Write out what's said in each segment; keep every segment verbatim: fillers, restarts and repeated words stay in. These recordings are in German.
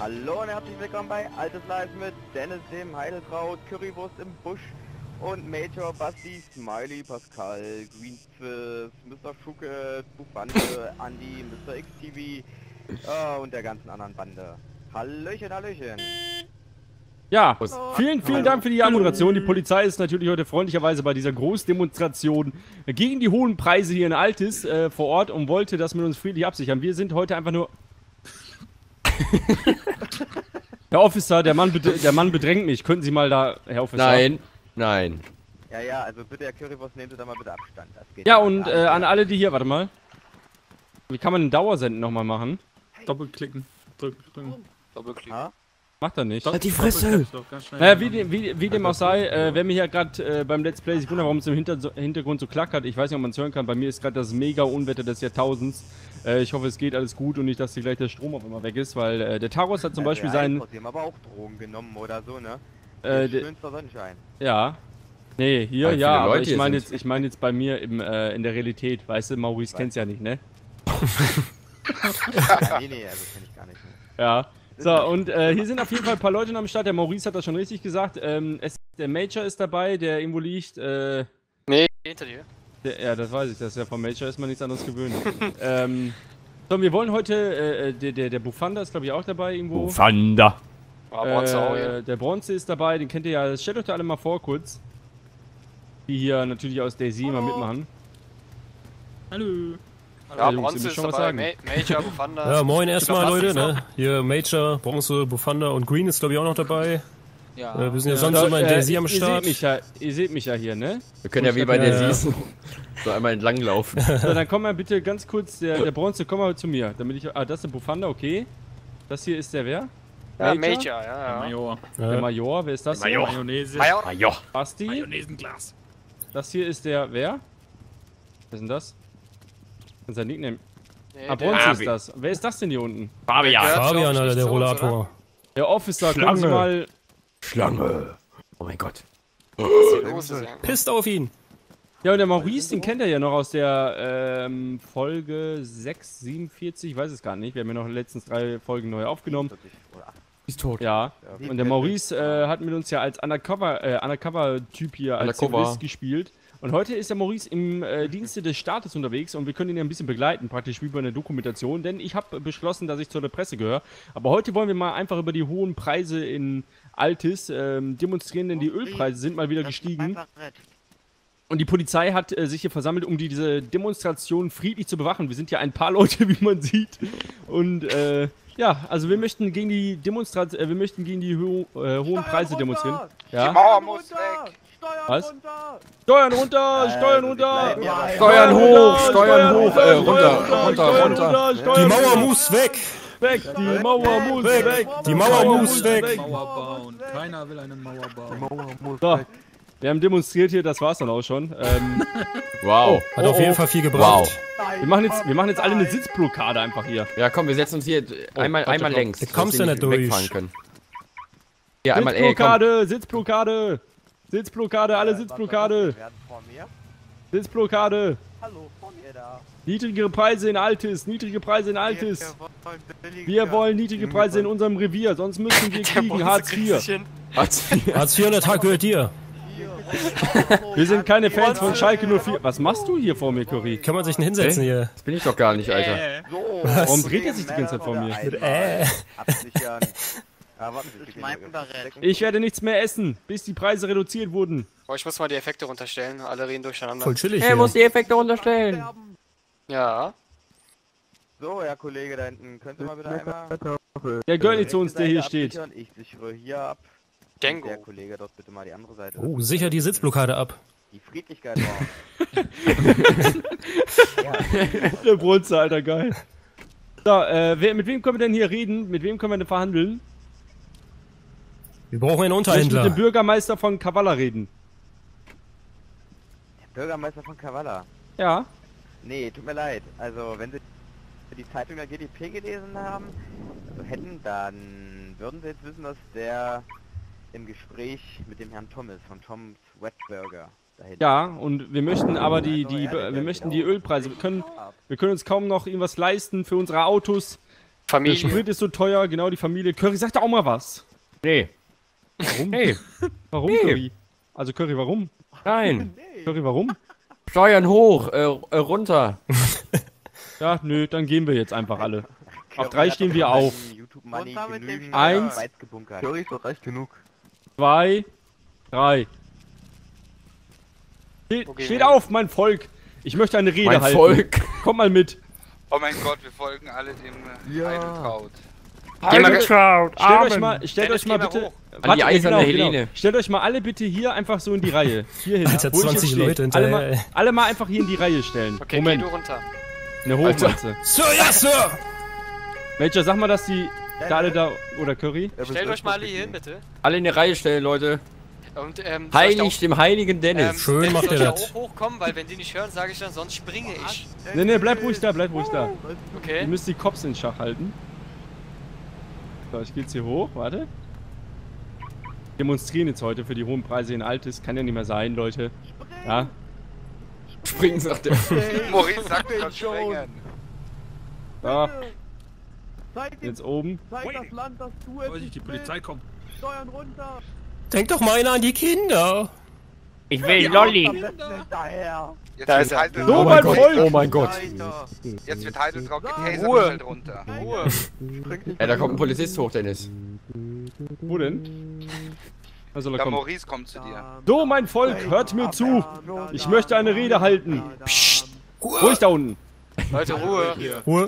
Hallo und herzlich willkommen bei Altes Live mit Dennis, dem Heidelkraut, Currywurst im Busch und Major, Basti, Smiley, Pascal, Greenfist, Mister Schuke, Bufande, Andy, Mister X T V äh, und der ganzen anderen Bande. Hallöchen, Hallöchen. Ja, vielen, vielen Dank für die Anmoderation. Die Polizei ist natürlich heute freundlicherweise bei dieser Großdemonstration gegen die hohen Preise hier in Altis äh, vor Ort und wollte das mit uns friedlich absichern. Wir sind heute einfach nur... Herr Officer, der Mann, der Mann bedrängt mich. Könnten Sie mal da, Herr Officer? Nein, nein. Ja, ja, also bitte, Herr Currywurst, nehmen Sie da mal bitte Abstand. Das geht ja, und äh, an alle, die hier... Warte mal. Wie kann man den Dauersenden nochmal machen? Doppelklicken. Drücken, drücken. Doppelklicken. Ha? Macht er nicht. Halt die Fresse! Naja, wie, wie, wie dem auch sei, äh, wer mir hier gerade äh, beim Let's Play sich wundert, warum es im Hinter Hintergrund so klackert, ich weiß nicht, ob man es hören kann, bei mir ist gerade das mega Unwetter des Jahrtausends. Äh, ich hoffe, es geht alles gut und nicht, dass hier gleich der Strom auf einmal weg ist, weil äh, der Taros hat zum Ja, Beispiel der seinen... Die haben aber auch Drogen genommen oder so, ne? Äh, schönster Sonnenschein. Ja. Nee, hier, Weil ja, viele aber Leute ich meine hier jetzt, ich meine jetzt bei mir im, äh, in der Realität, weißt du, Maurice kennt's ja nicht, ne? Ja, nee, nee, also kenn ich gar nicht. Ne? Ja. So, und äh, hier sind auf jeden Fall ein paar Leute am Start. Der Maurice hat das schon richtig gesagt. Ähm, es, der Major ist dabei, der irgendwo liegt. Äh, nee, hinter dir. Der, ja, das weiß ich. Das ist ja vom Major ist man nichts anderes gewöhnt. ähm, so, wir wollen heute, äh, der, der, der Bufanda ist glaube ich auch dabei irgendwo. Bufanda. Ah, Bronze auch äh, hier. Der Bronze ist dabei, den kennt ihr ja. Stellt euch da alle mal vor kurz. Die hier natürlich aus Daisy immer mitmachen. Hallo. Ja, Jungs, Bronze ihr müsst ist schon was dabei, sagen. Ma Major, Bufanda. Ja, moin erstmal Hast du Leute, noch? ne? Hier Major, Bronze, Bufanda und Green ist glaube ich auch noch dabei. Ja. Äh, wir sind ja, Ja. sonst So, immer in äh, Daisy am ihr Start. Seht mich ja, ihr seht mich ja hier, ne? Wir können ja wie bei der Ja. Sies so einmal entlang laufen. So, dann komm mal bitte ganz kurz, der, der Bronze, komm mal zu mir. Damit ich. Ah, das ist der Bufanda, okay. Das hier ist der wer? Ja, Major? Major, ja, ja. Major. Der Major, wer ist das? Major. hier? Mayonnaise. Major. Ah, ja. Basti. Mayonnaisenglas. Das hier ist der wer? Wer ist denn das? Das ist sein Nickname. Nee, Ah, der- Bronze Ah, ist wie- das. Wer ist das denn hier unten? Fabian. Ja. Fabian, glaub ich Alter, nicht der zu uns, Rollator. Der Officer, können Sie Schlange. mal. Schlange. Oh mein Gott. Was hier los ist, ja. Pisst auf ihn. Ja, und der Maurice, den kennt er ja noch aus der ähm, Folge sechs siebenundvierzig, ich weiß es gar nicht. Wir haben ja noch letztens drei Folgen neu aufgenommen. Ist tot. Ja. Und der Maurice äh, hat mit uns ja als Undercover, äh, Undercover-Typ hier als Undercover. Zivilist gespielt. Und heute ist der Maurice im äh, Dienste des Staates unterwegs und wir können ihn ja ein bisschen begleiten, praktisch wie bei einer Dokumentation, denn ich habe beschlossen, dass ich zur Presse gehöre. Aber heute wollen wir mal einfach über die hohen Preise in Altis ähm, demonstrieren, denn die Ölpreise sind mal wieder gestiegen. Und die Polizei hat äh, sich hier versammelt, um die, diese Demonstration friedlich zu bewachen. Wir sind ja ein paar Leute, wie man sieht. Und äh, ja, also wir möchten gegen die Demonstration, äh, wir möchten gegen die ho äh, hohen Preise demonstrieren. Die Ja. Mauer muss weg. Was? Steuern runter, Steuern runter! Steuern hoch, Steuern hoch, äh, runter, Steuern runter, runter. Die Mauer muss weg. weg! Die Mauer muss weg! Die Mauer muss weg. Mauer bauen. Keiner will eine Mauer bauen. So, wir haben demonstriert hier, das war's dann auch schon. Ähm, Wow. Hat Oh, auf jeden oh. Fall viel gebracht. wir, machen jetzt, wir machen jetzt alle eine Sitzblockade einfach hier. Ja, komm, wir setzen uns hier einmal, Gott, einmal Gott. längs. Da kommst dass du wir nicht durch. wegfahren können. Ja, einmal, ey, komm. Sitzblockade, Sitzblockade! Sitzblockade, alle Sitzblockade! Vor mir? Sitzblockade! Hallo, vor mir da. Niedrigere Preise in Altis, niedrige Preise in Altis. Wir wollen billige- Wir wollen niedrige Preise in unserem Revier, sonst müssen wir kriegen Hartz vier. Hartz vier. Hartz vier, der Tag gehört dir. Wir sind keine Fans von Schalke null vier. Was machst du hier vor mir, Curry? Kann man sich denn hinsetzen hier? Das bin ich doch gar nicht, Alter. So, Warum dreht er sich die ganze Zeit vor mir? Äh. Absichern. Ja, warten Sie, ich mein Barett. Ich werde nichts mehr essen, bis die Preise reduziert wurden. Oh, ich muss mal die Effekte runterstellen. Alle reden durcheinander. Voll chillig Er hier. muss die Effekte runterstellen. Ja. So, Herr Kollege da hinten, könnt ihr mal bitte einmal... Der gehört nicht zu uns, der hier Seite steht. absichern? Ich sichere hier ab. Django. Der Kollege dort bitte mal die andere Seite. Oh, sicher die Sitzblockade ab. Die Friedlichkeit war. Der Brunze, Alter, geil. So, äh, wer, mit wem können wir denn hier reden? Mit wem können wir denn verhandeln? Wir brauchen einen Ich möchte mit dem Unterhändler. Bürgermeister von Kavala reden. Der Bürgermeister von Kavala. Ja. Nee, tut mir leid. Also, wenn Sie die Zeitung der G D P gelesen haben, also hätten, dann würden Sie jetzt wissen, dass der im Gespräch mit dem Herrn Thomas von Tom's Wetburger dahin. Ja, und wir möchten aber die, die, wir möchten die Ölpreise, wir können, wir können uns kaum noch irgendwas leisten für unsere Autos. Der Familie. Sprit ist so teuer, genau, die Familie. Curry, sag doch auch mal was. Nee. Warum? Nee. Warum, Nee. Curry? Also Curry, warum? Nein. Curry, warum? Steuern hoch, äh, äh, runter. Ja, nö, dann gehen wir jetzt einfach alle. Auf drei stehen wir auf. YouTube Money Runter mit dem genügend Eins. Schweiz gebunkert. Curry ist doch recht genug. Zwei, drei. Ste Wo gehen steht wir? auf, mein Volk. Ich möchte eine Rede Mein halten. Volk. Komm mal mit. Oh mein Gott, wir folgen alle dem äh, Ja. Heideltraut. Geh mal, Stellt euch mal, stellt Dennis, euch mal geh mal bitte. hoch. An die eiserne Helene. Stellt euch mal alle bitte hier einfach so in die Reihe. Hier hin. Alter, wo ich zwanzig jetzt stehe. Leute alle hinterher, mal, ey. alle mal einfach hier in die Reihe stellen. okay, Moment, geh du runter. eine Hochmatze. Sir, ja, Sir! Major, sag mal, dass die da alle da. Oder Curry? Stellt euch mal alle hier hin, bitte. Alle in die Reihe stellen, Leute. Und, ähm, soll ich da Heilig dem heiligen auch- Dennis. ähm, Schön Dennis, macht soll ihr ich da das. auch hochkommen, weil wenn die nicht hören, sage ich dann, sonst springe ich. Ne, ne, bleib ruhig da, bleib ruhig da. Ihr Okay? müsst die Cops in Schach halten. So, ich geh jetzt hier hoch, warte. Demonstrieren jetzt heute für die hohen Preise in Altes. Kann ja nicht mehr sein, Leute. Ja. Springen, sagt er. Maurice sagt schon springen. So, Zeig dem, jetzt oben. zeig das Land, dass du es Vorsicht, die Polizei kommt. Steuern runter. Denk doch mal einer an die Kinder. Ich will Lolli. Hinterher. Jetzt Da wird ist er. Heideltraut So, Oh mein mein Gott, Volk. oh mein Gott. Weiter. Jetzt wird Heideltraut getasert Ruhe. und fällt runter. Ruhe. Ja, da kommt ein Polizist hoch, Dennis. Wo denn? Also, da Der kommt. Maurice kommt zu dir. So, mein Volk, hört mir zu. Ich möchte eine Rede halten. Psst. Ruhig da unten. Leute, Ruhe. Ruhe.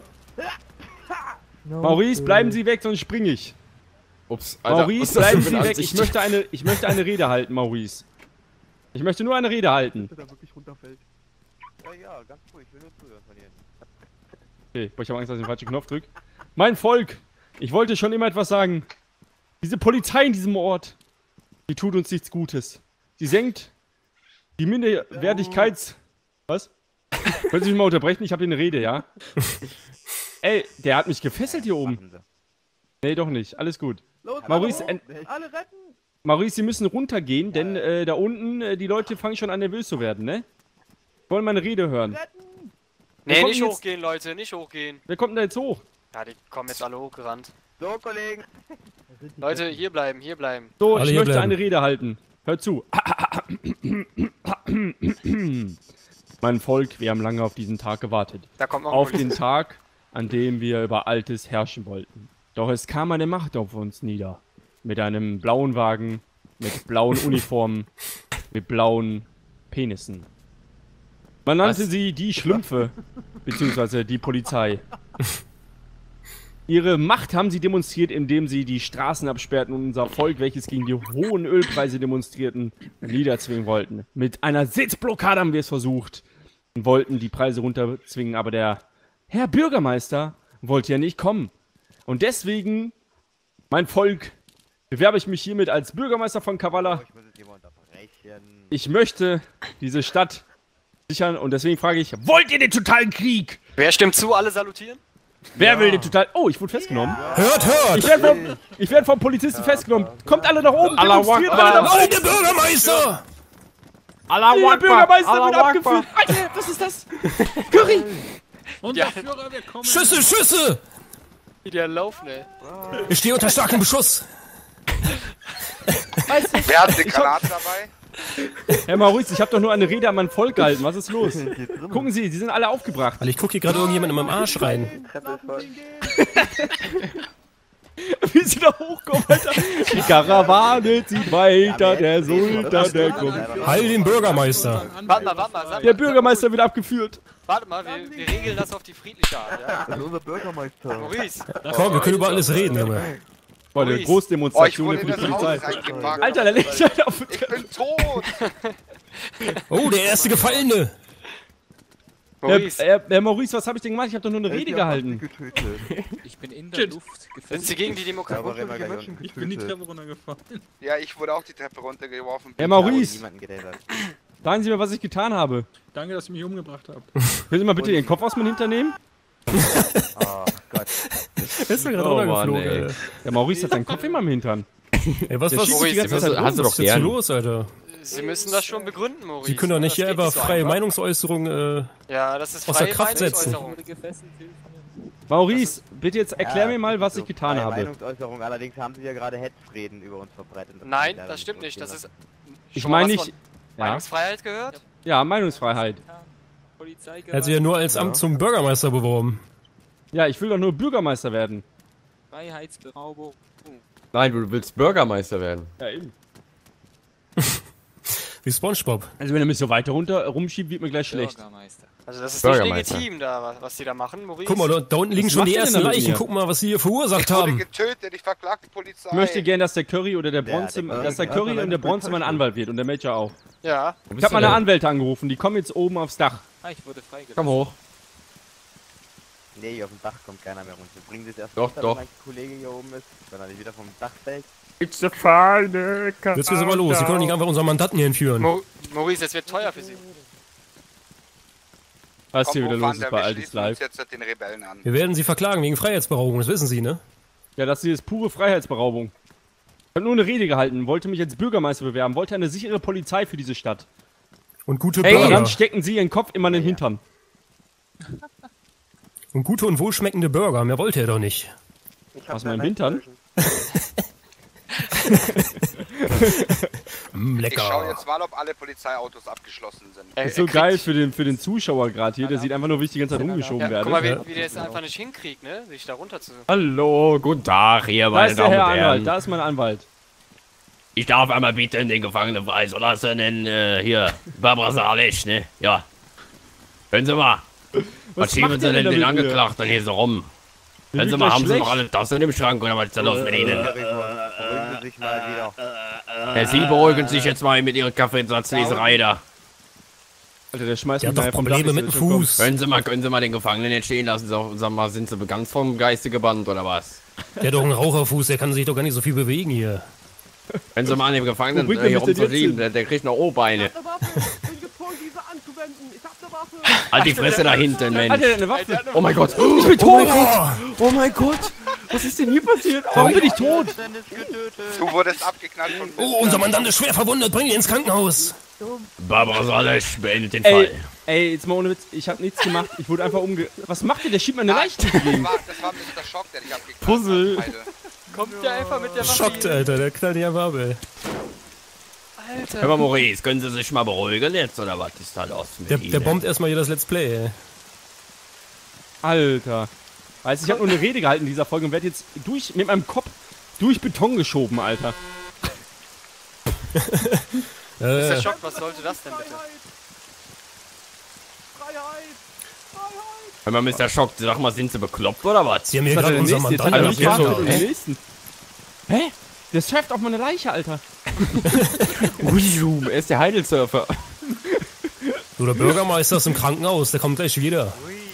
Maurice, bleiben Sie weg, sonst springe ich. Ups, Maurice, was ist das bleiben für Sie eine weg. Ich Ansicht? möchte, eine, ich möchte eine Rede halten, Maurice. Ich möchte nur eine Rede halten. Dass er wirklich runterfällt. Ja, ja, ganz ruhig, ich will nur zuhören von dir. Okay, boah, ich habe Angst, dass ich den falschen Knopf drücke. Mein Volk, ich wollte schon immer etwas sagen. Diese Polizei in diesem Ort, die tut uns nichts Gutes. Sie senkt die Minderwertigkeits... Was? Können Sie mich mal unterbrechen? Ich habe hier eine Rede, ja? Ey, der hat mich gefesselt hier oben. Machen Sie. Nee, doch nicht. Alles gut. Los, Maurice, alle, en- hoch. alle retten. Maurice, Sie müssen runtergehen, denn äh, da unten, äh, die Leute fangen schon an nervös zu werden, ne? Wollen meine Rede hören. Retten. Nee, kommt nicht jetzt- hochgehen, Leute, nicht hochgehen. Wer kommt denn da jetzt hoch? Ja, die kommen jetzt alle hochgerannt. So, Kollegen. Leute, hier bleiben, hier bleiben. So, Alle ich hier möchte bleiben. eine Rede halten. Hört zu. Mein Volk, wir haben lange auf diesen Tag gewartet. Da kommt noch ein Auf den Polizist. Tag, an dem wir über Altes herrschen wollten. Doch es kam eine Macht auf uns nieder. Mit einem blauen Wagen, mit blauen Uniformen, mit blauen Penissen. Man nannte Was? sie die Schlümpfe, beziehungsweise die Polizei. Ihre Macht haben sie demonstriert, indem sie die Straßen absperrten und unser Volk, welches gegen die hohen Ölpreise demonstrierten, niederzwingen wollten. Mit einer Sitzblockade haben wir es versucht und wollten die Preise runterzwingen, aber der Herr Bürgermeister wollte ja nicht kommen. Und deswegen, mein Volk, bewerbe ich mich hiermit als Bürgermeister von Kavala. Ich muss jetzt jemand unterbrechen. Ich möchte diese Stadt sichern und deswegen frage ich, wollt ihr den totalen Krieg? Wer stimmt zu? Alle salutieren? Wer will den totalen... Oh, ich wurde festgenommen. Hört, hört! Ich werde vom, ich werd vom Polizisten festgenommen. Kommt alle nach oben, Allah demonstriert Akbar. alle nach oben. Nein, der Bürgermeister! Der Bürgermeister wird abgeführt. Alter, was ist das? Curry! Und Ja. der Führer, wir kommen. Schüsse, Schüsse! Wie der laufen, ey. Ich stehe unter starkem Beschuss. Wer hat eine Granate dabei? Herr Maurice, ich habe doch nur eine Rede an mein Volk gehalten. Was ist los? Gucken Sie, die sind alle aufgebracht. Weil ich gucke hier gerade irgendjemand in meinem Arsch rein. Wie sie da hochkommen, Alter. Die Karawane zieht weiter, der Sultan, der kommt. Heil den Bürgermeister. Warte mal, warte mal. Sag Der mal, Bürgermeister wird abgeführt. Warte mal, wir, wir regeln das auf die friedliche Art, ja? Das ist unser Bürgermeister. Maurice, Komm, wir können über alles reden, Junge. Boah, eine Maurice. Oh, ich Großdemonstration wurde für in die das Haus Polizei. reingepackt. Alter, der legt halt auf. Ich bin tot! Oh, der erste Gefallene. Herr, Maurice, Herr, Herr Maurice, was habe ich denn gemacht? Ich habe doch nur eine Rede Die haben gehalten. uns getötet. Ich bin in der Shit. Luft sind gefesselt. Sie gegen die Demokratie? Aber Rema Unschuldige gleich Menschen unten. Ich bin die getötet. Treppe runtergefallen. Ja, ich wurde auch die Treppe runtergeworfen. Herr Ich habe Maurice, niemanden gedatet. sagen Sie mir, was ich getan habe. Danke, dass ihr mich umgebracht habt. Können Sie mal bitte Ihren Kopf aus meinem Hintern nehmen? Oh Gott. Der ist doch gerade Oh, runtergeflogen, Mann, ey. ey. Der Maurice hat seinen Kopf immer im Hintern. Ey, was, Der was, schießt was die ganze Maurice, Zeit hast du rum. doch ist jetzt hier gern. los, Alter? Sie müssen das schon begründen, Maurice. Sie können doch nicht Das hier geht einfach so freie einfach. Meinungsäußerung, äh... Ja, das ist außer freie Kraft setzen. Meinungsäußerung. Wurde gefesselt, hilf mir. Maurice, bitte jetzt erklär Ja, mir mal, was ich so getan freie habe. Meinungsäußerung, allerdings haben sie ja gerade Hetzreden über uns verbreitet. Das Nein, kann ich leider das stimmt so nicht. Das stehen ist. Ich schon mal meine was nicht. von Ja, Meinungsfreiheit gehört? ja, Meinungsfreiheit. Er hat sich ja nur als Amt zum Bürgermeister beworben. Ja, ich will doch nur Bürgermeister werden. Freiheitsberaubung. Nein, du willst Bürgermeister werden. Ja, eben. Wie SpongeBob. Also wenn er mich so weiter runter rumschiebt, wird mir gleich schlecht. Bürgermeister. Also das ist nicht Bürgermeister. legitim, da, was- was die da machen, Maurice. Guck mal, da, da unten liegen Was schon macht die ihr denn ersten da mit Leichen. mir? Guck mal, was sie hier verursacht Ich wurde haben. getötet, ich verklag die Polizei. Ich möchte gern, dass der Curry oder der Ja, Bronze, der Curry dass der kann Curry man und der einfach Bronze mein täuschen. Anwalt wird und der Major auch. Ja. Wo Ich bist habe du meine denn? Anwälte angerufen, die kommen jetzt oben aufs Dach. Ah, ich wurde freigelassen. Komm hoch. Nee, auf dem Dach kommt keiner mehr runter. Bringen sie es erst Doch, runter, doch. wenn mein Kollege hier oben ist, wenn er nicht wieder vom Dach fällt. It's a feine Jetzt geht's aber los. Sie können doch nicht einfach unseren Mandanten hier entführen. Mo Maurice, das wird teuer für sie. Was hier Komm, wieder wo los fahren ist wir? bei Wir Altis schließen uns Live. jetzt den Rebellen an. Wir werden sie verklagen wegen Freiheitsberaubung, das wissen Sie, ne? Ja, das hier ist pure Freiheitsberaubung. Ich habe nur eine Rede gehalten, wollte mich als Bürgermeister bewerben, wollte eine sichere Polizei für diese Stadt. Und gute Und dann Bürger. stecken sie ihren Kopf immer in den Hintern. Und gute und wohlschmeckende Burger. Mehr wollte er doch nicht. Ich Was, mein Hintern? Mm, Ich schaue lecker. jetzt mal, ob alle Polizeiautos abgeschlossen sind. Er- Das ist er so kriegt- geil für den, für den Zuschauer gerade hier, der sieht einfach nur, wie ich die ganze Zeit rumgeschoben Ja, werde. guck mal, Ja. wie, wie der es einfach nicht hinkriegt, ne? Sich da runter zu. Hallo, guten Tag, hier, Da meine ist der Damen Herr und Anwalt, Herren. da ist mein Anwalt. Ich darf einmal bitte den Gefangenen freizulassen, denn äh, hier, Barbara Salisch, ne? Ja. Hören Sie mal. Was, schieben macht Sie ihr denn denn den damit, Angeklagten hier so rum? Mir Hören Sie wird mal, gleich haben Sie noch schlecht. alle Tassen im Schrank oder was ist da los mit Ihnen? Beruhigen Sie sich mal wieder. Ja, Sie beruhigen sich jetzt mal mit Ihrer Kaffeesatzleserei da. Alter, der schmeißt Der hat mich doch einfach vom Probleme Dach, mit dem ich will schon Fuß. Können Sie mal, können Sie mal den Gefangenen jetzt stehen lassen? So, sag mal, sind Sie ganz vom Geiste gebannt oder was? Der hat doch einen Raucherfuß, der kann sich doch gar nicht so viel bewegen hier. Wenn Sie mal an dem Gefangenen Wo bringt äh, hier er mich denn jetzt rumzuschieben, hin? der, der kriegt noch O-Beine. Eine Waffe! Ich bin gezwungen, diese anzuwenden! Ich hab eine Waffe! Halt die Fresse da hinten, kommen. Mensch. Hat er eine Waffe? Oh mein Gott. Ich bin tot! Oh mein Gott. Was ist denn hier passiert? Warum bin ich tot? Dennis getötet! Du wurdest abgeknallt von Oh, unser Mandant ist schwer verwundet, bring ihn ins Krankenhaus. Barbara Salisch beendet den Ey, Fall. ey, jetzt mal ohne Witz, ich hab nichts gemacht, ich wurde einfach umge... Was macht der? Der schiebt meine Nein, Leichen durch die das Gegend. war, das war Mister Schock, der dich abgeknallt Puzzle. hat. Heide. Kommt der einfach mit der Waffe? Schockt, Alter, der knallt dich einfach ab, ey. Hör mal, Maurice, können Sie sich mal beruhigen jetzt, oder was ist da los mit Der, Ihnen? der bombt erstmal hier das Let's Play, ey. Alter. Weißt du, ich hab nur eine Rede gehalten in dieser Folge und werde jetzt durch, mit meinem Kopf durch Beton geschoben, Alter. Ist der Äh, Schock, was sollte das denn bitte? Freiheit! Freiheit! Hör mal, Mister Schock, sag mal, sind Sie bekloppt, oder was? Sie haben hier Was hat gerade der unser nächste? Jetzt hat Mandant er mich Alter, verhaftet und abgeknallt. den nächsten. Hä? Der surft auf meine Leiche, Alter. Ui, er ist der Heidelsurfer. Du, der Bürgermeister ist im Krankenhaus, der kommt gleich wieder.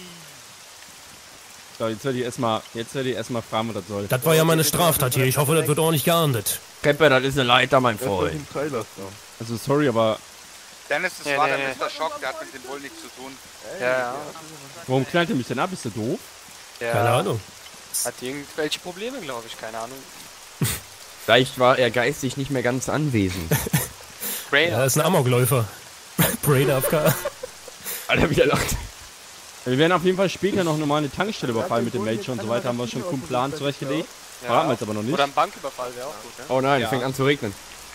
So, jetzt werde ich erstmal, jetzt werde ich erstmal fragen, was das soll. Das war ja meine Straftat hier, ich hoffe, das wird ordentlich geahndet. Treppe, das ist eine Leiter, mein Das ist Freund. ein Freilaster. Also sorry, aber Dennis, das Nee, war nee, der nee. Mister Schock, der hat mit dem wohl nichts zu tun. Ja, ja. warum knallt er mich denn ab? Ist der doof? ja. Keine Ahnung. Hat irgendwelche Probleme, glaube ich, keine Ahnung. Vielleicht war er geistig nicht mehr ganz anwesend. Brain. Er ist ein Amokläufer. Brain A F K. Alter, wie der lacht. Wir werden auf jeden Fall später noch nochmal eine Tankstelle überfallen mit dem Major und so weiter. Haben wir schon einen guten Plan zurechtgelegt. Verraten wir jetzt aber noch nicht. Oder ein Banküberfall wäre auch gut, ne? Oh nein, Ja. es fängt an zu regnen.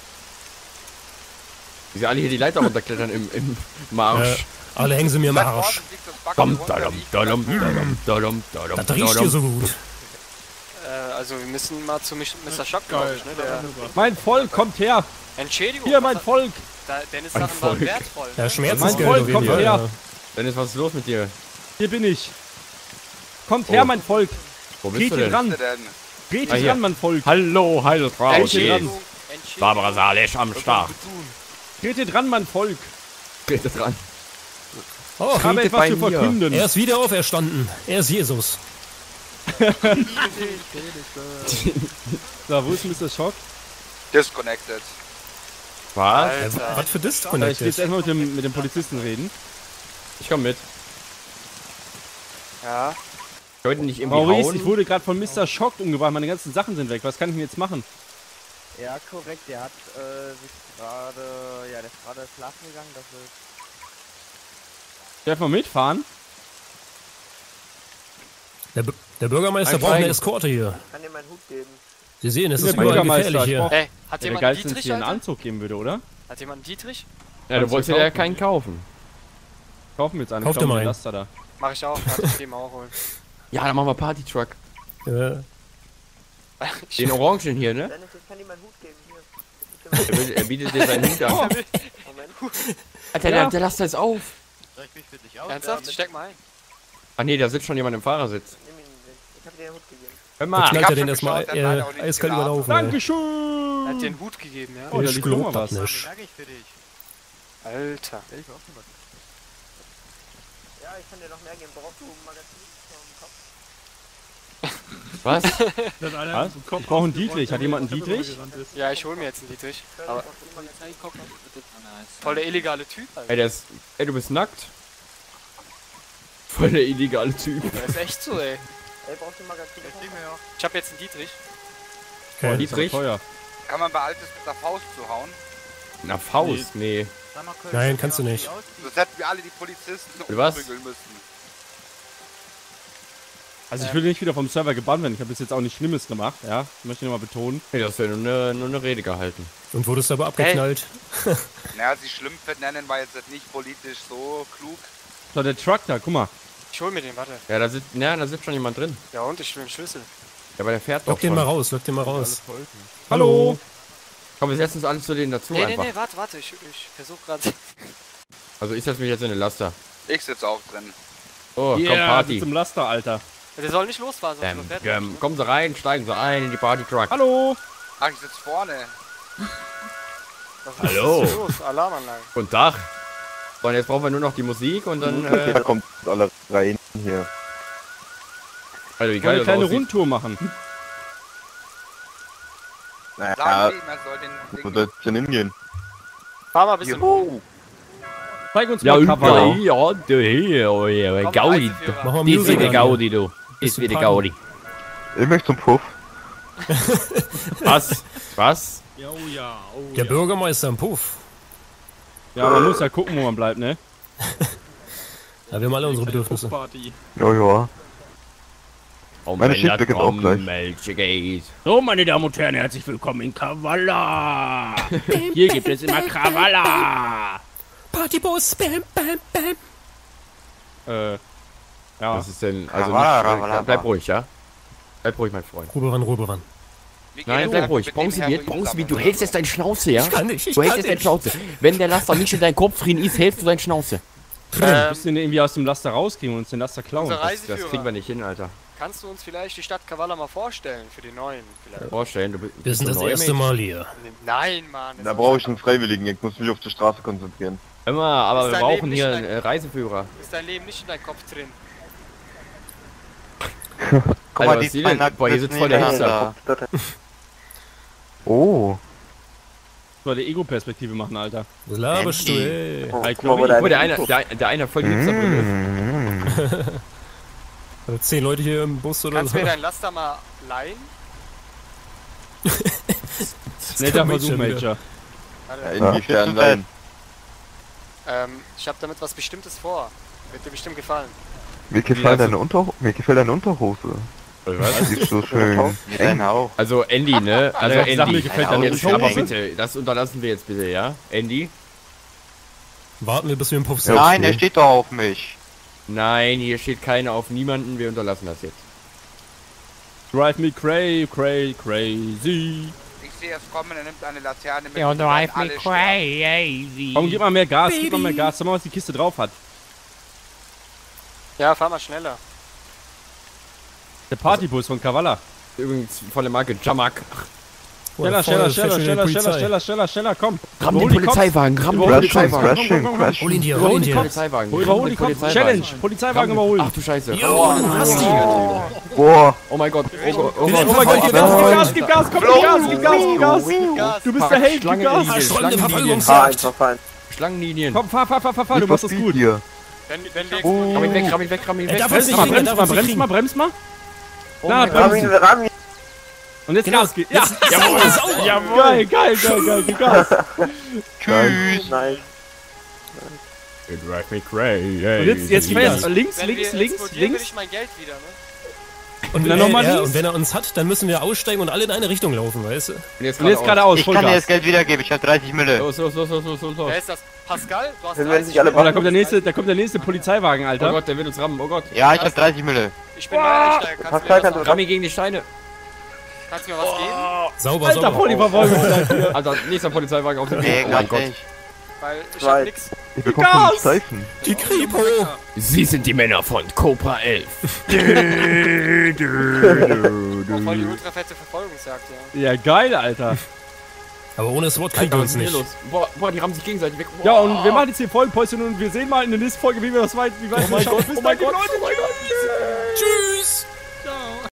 Wie sie alle hier die Leiter runterklettern im, im Äh, Marsch. alle hängen sie mir im Seit Arsch. Morgen fliegt das Backen Dom, runter, dadum, wie ich dadum, gesagt habe. dadum, dadum, dadum, Das riecht hier so gut. Äh, also wir müssen mal zu Mich- Mister Schock, glaube ich, ne? Der Mein Volk, kommt her! Entschädigung. Hier, was mein hat- Volk! Da, Dennis Mein Sachen waren Volk. wertvoll. Ja, Ne? Schmerzensgeld Mein Volk auf jeden kommt Fall. her. Ja. Dennis, was ist los mit dir? Hier bin ich. Kommt her, Oh. mein Volk! Wo bist Geht du hier denn? dran! Was ist denn? Geht Ah, hier hier. ran, mein Volk! Hallo, Heilfrau, Entschädigung. Jeans. Entschädigung. Barbara Salisch am Start. Geht hier dran, mein Volk! Geht dran. Oh, Ich habe Redet etwas bei zu mir. verkünden. er ist wieder auferstanden. Er ist Jesus. So, wo ist Mister Schock? Disconnected. Was? Äh, Alter. was für Ich will jetzt Disconnected? erstmal mit dem, mit dem Polizisten reden. Ich komm mit. Ja. Ich wollte nicht irgendwie Maurice, hauen. ich wurde gerade von Mister Schock umgebracht. Meine ganzen Sachen sind weg. Was kann ich denn jetzt machen? Ja, korrekt, der hat äh, sich gerade, ja, der ist gerade schlafen gegangen, das ist... Darf mal mitfahren? Der, Be Der Bürgermeister braucht eine Eskorte hier. Ich kann dir meinen Hut geben. Sie sehen, es Der ist überall Bürgermeister, gefährlich ich hier. brauch- Hey, hat Der jemand einen geilste, wenn es Dietrich, hier einen Alter? Anzug geben würde, oder? Hat jemand einen Dietrich? Ja, du wolltest dir ja keinen kaufen. Kaufen wir jetzt einen. Kauf dir klauen mal den einen. Laster da. Mach ich auch. Warte, ich geh mal auch holen. Ja, dann machen wir Party-Truck. Ja. Ich- Den Orangen hier, ne? Dennis, ich kann dir meinen Hut geben. Hier. Er, will, er bietet dir seinen Hut an. Moment. Alter, der, der Laster ist auf. Ernsthaft? Steck mal ein. Ach nee, da sitzt schon jemand im Fahrersitz. Nimm ihn. Ich hab dir den Hut gegeben. Hör Da mal. knallt hab er den schon erstmal geschaut, der hat äh, auch nicht eiskalt geladen. überlaufen. ey. Er hat dir Dankeschön! einen Hut gegeben, ja? Oh, da Ich liegt noch glaub mal das was. nicht. Alter. Ja, ich kann dir noch mehr geben. Brauchst du ein Magazin vom Kopf? Was? Da hat einer Was? im Kopf Ich brauche einen ausgebrochen, Dietrich. Hat jemand einen der Dietrich? rübergerannt ist. Ja, ich hol mir jetzt einen Dietrich. Aber Polizeikopf. voll der illegale Typ, Alter. Ey, der ist. Ey, du bist nackt. Voll der illegale Typ. Der ist echt so, ey. Ey, brauchst du ein Magazin? Ich hab jetzt einen Dietrich. Oh, Okay. die ist aber Dietrich? teuer. Kann man bei Altes mit der Faust zuhauen? Na, Faust, nee. Nein, kannst du nicht. Sonst hätten wir alle die Polizisten so Was? umprügeln müssen. Also ich will nicht wieder vom Server gebannt werden. Ich habe bis jetzt auch nichts Schlimmes gemacht, ja. Möchte ich nochmal betonen. Nee, das wäre nur eine, nur eine Rede gehalten. Und wurdest aber abgeknallt. Naja, sie schlimm nennen war jetzt nicht politisch so klug. So, der Truck da, guck mal. Ich hol mir den, warte. Ja, da sitzt, ja, da sitzt schon jemand drin. Ja und, ich will den Schlüssel. Ja, aber der fährt doch Lock den schon. mal raus, lock den mal raus. Hallo! Komm, wir setzen uns alle zu denen dazu Nee, nee, einfach. nee, warte, warte. Ich, ich versuch grad. Also ich setze mich jetzt in den Laster. Ich sitze auch drin. Oh, komm, Yeah, Party. sitzt im Laster, Alter. Der soll nicht losfahren, sonst Ähm, überfährt er ähm, mich, ne? kommen Sie rein, steigen Sie ein in die Party-Truck. Hallo! Ach, ich sitze vorne. Was Hallo. ist los? Alarmanlage. Guten Tag. So, und jetzt brauchen wir nur noch die Musik und dann, Da äh, kommt alle rein hier. Alter, wie Wollen geil eine das kleine aussieht. Rundtour machen. Naja, Sagen Sie, man soll den wo Ding... soll es denn hingehen? Fahr mal ein bisschen hoch. Juhu! Zeig uns Ja, mal über Kavallerie. hier, du hier, oh ja, Komm, Gaudi. Reiseführer. Mach mal Das ist Musik wieder an. Gaudi, du. Das ist Bisschen wieder Punk. Gaudi. Ich möchte zum Puff. Was? Was? Ja, oh ja, oh Der ja. Bürgermeister im Puff. Ja, man muss ja gucken, wo man bleibt, ne? Ja, wir haben alle unsere Bedürfnisse. Party. Ja, ja. Oh, Meine wenn Schicht das beginnt auch gleich. Trommelche geht. So, meine Damen und Herren, herzlich willkommen in Kavala. Hier gibt es immer Kavala. Partybus, bam, bam, bam. Äh, ja. Was ist denn, also Kavala, nicht, Kavala. äh, bleib ruhig, ja? Bleib ruhig, mein Freund. Ruhe ran, Ruhe ran. Wie geht Nein, es bleib denn ruhig. mit dem Bronzebier, Heroin Bronzebier, du sammeln? hältst jetzt deine Schnauze, ja? Kann nicht, ich Du kann hältst jetzt deine nicht. Schnauze. Wenn der Laster nicht in deinen Kopf drin ist, hältst du deine Schnauze. Wir Ähm, müssen den irgendwie aus dem Laster rauskriegen und uns den Laster klauen. unser Das, das Reiseführer. kriegen wir nicht hin, Alter. Kannst du uns vielleicht die Stadt Kavala mal vorstellen? Für die Neuen vielleicht? Vorstellen, du bist Wir sind so das neu, erste Mensch. Mal hier. Nein, Mann. Da brauche ich einen Freiwilligen, ich muss mich auf die Straße konzentrieren. Immer, aber Ist wir dein brauchen Leben hier nicht einen dein- äh, Reiseführer. Ist dein Leben nicht in deinem Kopf drin? Guck Alter, was ist die denn? Boah, hier sitzt voll der Hipster. Oh. Soll die Ego-Perspektive machen, Alter. Was laberst du, ey? Hi, guck mal, wo Chloe. der- Guck mal, der eine, der, der eine voll die Hipsterbrille ist. Also zehn Leute hier im Bus oder Kannst so. du mir dein Laster mal leihen? Netter kann man Versuch, schon wieder. Major. Warte. Ja, inwiefern nein? Ähm, ich habe damit was Bestimmtes vor. Wird dir bestimmt gefallen. Mir gefällt deine Unter mir gefällt deine Unterhose. Was? Die ist so schön. Eng. auch. Also Andy, ne? Also Also, sag mir, Andy. gefällt deine Jetzt Unterhose? aber bitte, das unterlassen wir jetzt bitte, ja? Andy? Warten wir, bis wir im Puff sind. Nein, er steht doch auf mich. Nein, hier steht keiner auf niemanden, wir unterlassen das jetzt. Drive me cray, cray, crazy. Ich sehe es kommen, er nimmt eine Laterne mit. Ja, und alle sterben. crazy. Komm, gib mal mehr Gas, gib mal mehr Gas. Sag mal, was die Kiste drauf hat. Ja, fahr mal schneller. Der Partybus von Kavala. Übrigens von der Marke Jamak. Schneller, schneller, schneller, schneller, schneller, schneller, schneller, schneller, komm. Ramm den Überhol die Kopf. Polizeiwagen, ramm den Überhol die Crashing, Kopf. Polizeiwagen. crashing, Hol crashing. ihn dir, Überhol hol ihn die dir. Kopf. Polizeiwagen. Überhol die Kopf. Challenge. Polizeiwagen überholen. Ach du Scheiße. Jo, du hast ihn. Boah. Oh mein Gott. Oh Gott. Oh Oh mein Gott. Gott, gib Gas, gib Gas, gib Gas, komm, gib Gas, gib Gas, gib Gas. Gas. Du bist der Held, gib Schlangenlinien, Gas. Strömende Schlangenlinien. Verfolgungsjagd. Schlangenlinien. Komm, fahr, fahr, fahr, fahr, fahr, du Ich machst das verbiet gut. dir. Wenn, wenn wir Ramm ihn explodieren. weg, ramm ihn weg, ramm ihn Er weg. darf Bremst uns mal, nicht bremst kriegen, mal, er darf uns bremst nicht mal, bremst mal. Oh Na, mein Gott. bremsen. Und jetzt Gas geht. Ja, jawohl, jawohl. Geil, geil, geil, geil, gib Gas. Tschüss. Nein. You drive me crazy. Und jetzt, jetzt fährst du links, Wenn links, wir links, explodieren, will links. ich mein Geld wieder, ne? Und, dann äh, nochmal ja, links. und wenn er uns hat, dann müssen wir aussteigen und alle in eine Richtung laufen, weißt du? Und jetzt Und jetzt geradeaus, Ich kann dir das Vollgas. Geld wiedergeben, ich habe dreißig Mille. Los, los, los, los, los, los, los. Wer ist das? Pascal? Du hast Wenn dreißig sich alle Oh, da kommt der nächste, da kommt der nächste Polizeiwagen, Oh Alter. Gott, der will uns rammen, oh Gott. Ja, ich habe dreißig Mille. Ich bin Neueinsteiger. Kannst du Pascal, mir kannst was, du- Ramm ihn gegen die Steine. kannst du mir was geben? Sauber, Alter, sauber. voll die Verfolgung. Alter. Alter, nächster Polizeiwagen auf dem Nee, Weg. Oh mein ganz Gott. nicht. Weil ich Zwei. hab nix. Ich bekomme Gas! Zeichen. Die Kripo! Sie sind die Männer von Cobra elf. Oh, voll die ultrafette Verfolgungsjagd, ja. Ja, geil, Alter. Aber ohne SWAT kriegen Alter, wir was uns ist hier nicht. los? Boah, boah, die rammen sich gegenseitig weg. Boah. Ja, und wir machen jetzt hier Folgenpäuschen und wir sehen mal in der nächsten Folge, wie wir das weit, wie weit Oh mein wir schaffen. Gott, Bis oh mein dann, Gott, Leute. oh mein Gott. Tschüss!